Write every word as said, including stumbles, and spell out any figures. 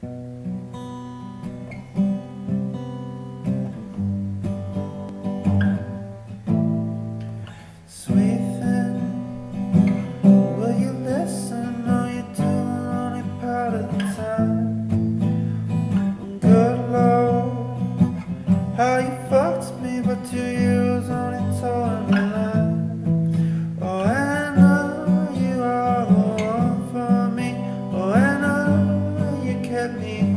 Sweet thing, will you listen? Are you doing only part of the time? Good Lord, how you fucked me, but two years only towing the line. Oh, I know you are the one for me. Oh, I know you kept me